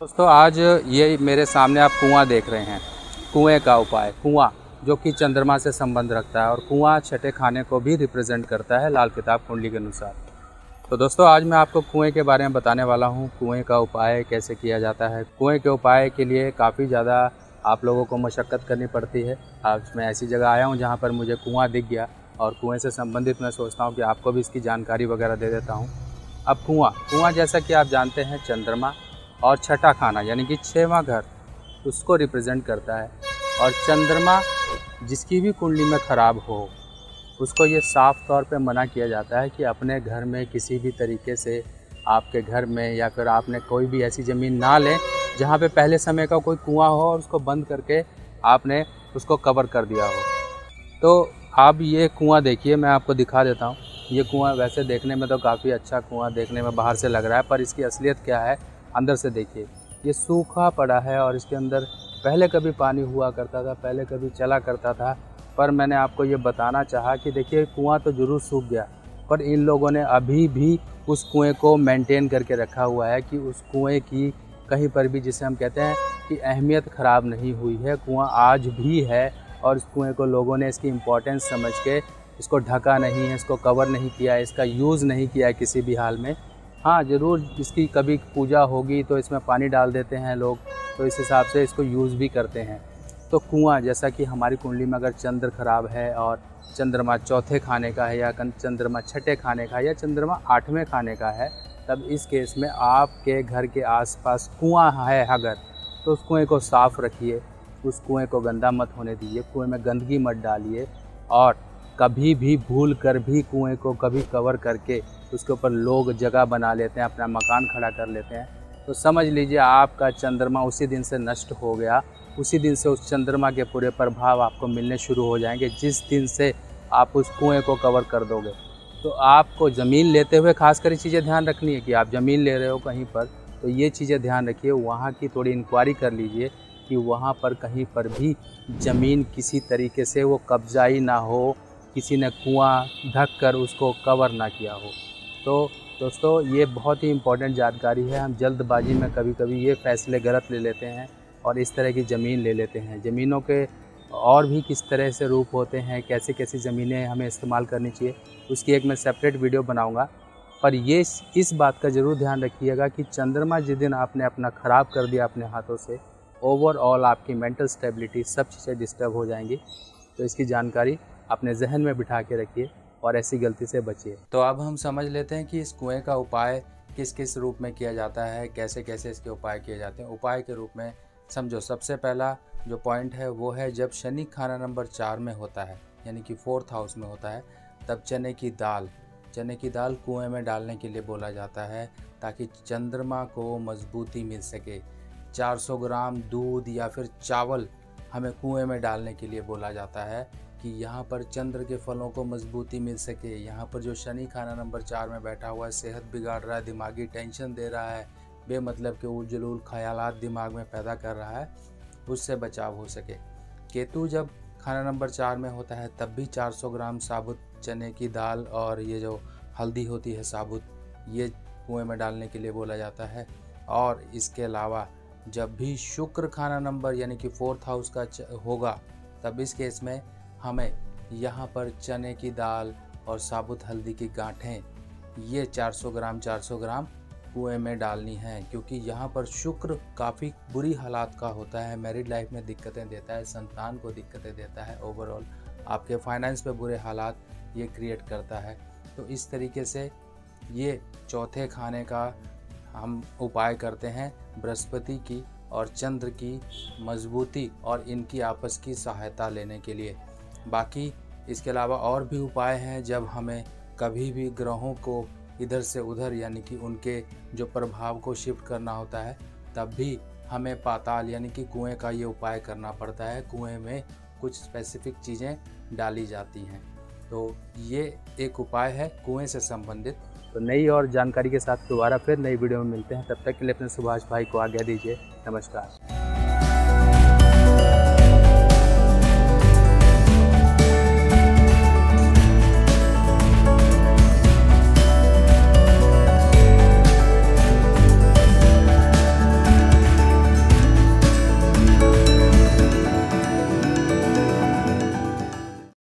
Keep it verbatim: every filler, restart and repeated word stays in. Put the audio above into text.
दोस्तों आज ये मेरे सामने आप कुआं देख रहे हैं। कुएं का उपाय, कुआं जो कि चंद्रमा से संबंध रखता है और कुआं छठे खाने को भी रिप्रेजेंट करता है लाल किताब कुंडली के अनुसार। तो दोस्तों आज मैं आपको कुएं के बारे में बताने वाला हूं, कुएं का उपाय कैसे किया जाता है। कुएं के उपाय के लिए काफ़ी ज़्यादा आप लोगों को मशक्क़त करनी पड़ती है। आज मैं ऐसी जगह आया हूँ जहाँ पर मुझे कुआँ दिख गया और कुएँ से संबंधित मैं सोचता हूँ कि आपको भी इसकी जानकारी वगैरह दे देता हूँ। अब कुआँ कुआँ जैसा कि आप जानते हैं चंद्रमा और छठा खाना यानी कि छठवां घर उसको रिप्रेजेंट करता है। और चंद्रमा जिसकी भी कुंडली में ख़राब हो उसको ये साफ तौर पे मना किया जाता है कि अपने घर में किसी भी तरीके से आपके घर में या फिर आपने कोई भी ऐसी ज़मीन ना लें जहाँ पे पहले समय का कोई कुआं हो और उसको बंद करके आपने उसको कवर कर दिया हो। तो आप ये कुआं देखिए, मैं आपको दिखा देता हूँ। ये कुआं वैसे देखने में तो काफ़ी अच्छा कुआं देखने में बाहर से लग रहा है, पर इसकी असलियत क्या है अंदर से देखिए। ये सूखा पड़ा है और इसके अंदर पहले कभी पानी हुआ करता था, पहले कभी चला करता था, पर मैंने आपको ये बताना चाहा कि देखिए कुआं तो ज़रूर सूख गया, पर इन लोगों ने अभी भी उस कुएं को मेंटेन करके रखा हुआ है कि उस कुएं की कहीं पर भी, जिसे हम कहते हैं कि अहमियत ख़राब नहीं हुई है। कुआं आज भी है और इस कुएं को लोगों ने इसकी इम्पोर्टेंस समझ के इसको ढका नहीं है, इसको कवर नहीं किया है, इसका यूज़ नहीं किया है किसी भी हाल में। हाँ ज़रूर इसकी कभी पूजा होगी तो इसमें पानी डाल देते हैं लोग, तो इस हिसाब से इसको यूज़ भी करते हैं। तो कुआं जैसा कि हमारी कुंडली में अगर चंद्र खराब है और चंद्रमा चौथे खाने का है या चंद्रमा छठे खाने का है या चंद्रमा आठवें खाने का है, तब इस केस में आपके घर के आसपास कुआं है अगर, तो उस कुएं को साफ़ रखिए, उस कुएं को गंदा मत होने दीजिए, कुएं में गंदगी मत डालिए। और कभी भी भूल कर भी कुएं को कभी कवर करके उसके ऊपर लोग जगह बना लेते हैं, अपना मकान खड़ा कर लेते हैं, तो समझ लीजिए आपका चंद्रमा उसी दिन से नष्ट हो गया। उसी दिन से उस चंद्रमा के पूरे प्रभाव आपको मिलने शुरू हो जाएंगे जिस दिन से आप उस कुएं को कवर कर दोगे। तो आपको ज़मीन लेते हुए खासकर चीज़ें ध्यान रखनी है कि आप ज़मीन ले रहे हो कहीं पर, तो ये चीज़ें ध्यान रखिए, वहाँ की थोड़ी इंक्वायरी कर लीजिए कि वहाँ पर कहीं पर भी ज़मीन किसी तरीके से वो कब्जाई ना हो, किसी ने कुआं ढक कर उसको कवर ना किया हो। तो दोस्तों ये बहुत ही इम्पोर्टेंट जानकारी है। हम जल्दबाजी में कभी कभी ये फ़ैसले गलत ले लेते हैं और इस तरह की ज़मीन ले लेते हैं। ज़मीनों के और भी किस तरह से रूप होते हैं, कैसे कैसी ज़मीनें हमें इस्तेमाल करनी चाहिए, उसकी एक मैं सेपरेट वीडियो बनाऊंगा। पर ये इस बात का ज़रूर ध्यान रखिएगा कि चंद्रमा जिस दिन आपने अपना ख़राब कर दिया अपने हाथों से, ओवरऑल आपकी मेंटल स्टेबिलिटी सब चीज़ें डिस्टर्ब हो जाएंगी। तो इसकी जानकारी अपने जहन में बिठा के रखिए और ऐसी गलती से बचिए। तो अब हम समझ लेते हैं कि इस कुएं का उपाय किस किस रूप में किया जाता है, कैसे कैसे इसके उपाय किए जाते हैं। उपाय के रूप में समझो, सबसे पहला जो पॉइंट है वो है जब शनि खाना नंबर चार में होता है यानी कि फोर्थ हाउस में होता है, तब चने की दाल चने की दाल कुएं में डालने के लिए बोला जाता है ताकि चंद्रमा को मजबूती मिल सके। चार सौ ग्राम दूध या फिर चावल हमें कुएं में डालने के लिए बोला जाता है कि यहाँ पर चंद्र के फलों को मजबूती मिल सके। यहाँ पर जो शनि खाना नंबर चार में बैठा हुआ है, सेहत बिगाड़ रहा है, दिमागी टेंशन दे रहा है, बेमतलब के उजलूल ख्यालात दिमाग में पैदा कर रहा है, उससे बचाव हो सके। केतु जब खाना नंबर चार में होता है तब भी चार सौ ग्राम साबुत चने की दाल और ये जो हल्दी होती है साबुत, ये कुएं में डालने के लिए बोला जाता है। और इसके अलावा जब भी शुक्र खाना नंबर यानी कि फोर्थ हाउस का होगा, तब इस केस में हमें यहाँ पर चने की दाल और साबुत हल्दी की गांठें ये चार सौ ग्राम चार सौ ग्राम कुएं में डालनी है, क्योंकि यहाँ पर शुक्र काफ़ी बुरी हालात का होता है, मैरिड लाइफ में दिक्कतें देता है, संतान को दिक्कतें देता है, ओवरऑल आपके फाइनेंस पे बुरे हालात ये क्रिएट करता है। तो इस तरीके से ये चौथे खाने का हम उपाय करते हैं बृहस्पति की और चंद्र की मजबूती और इनकी आपस की सहायता लेने के लिए। बाकी इसके अलावा और भी उपाय हैं जब हमें कभी भी ग्रहों को इधर से उधर यानी कि उनके जो प्रभाव को शिफ्ट करना होता है, तब भी हमें पाताल यानी कि कुएं का ये उपाय करना पड़ता है। कुएं में कुछ स्पेसिफिक चीज़ें डाली जाती हैं। तो ये एक उपाय है कुएं से संबंधित। तो नई और जानकारी के साथ दोबारा फिर नई वीडियो में मिलते हैं। तब तक के लिए अपने सुभाष भाई को आज्ञा दीजिए। नमस्कार।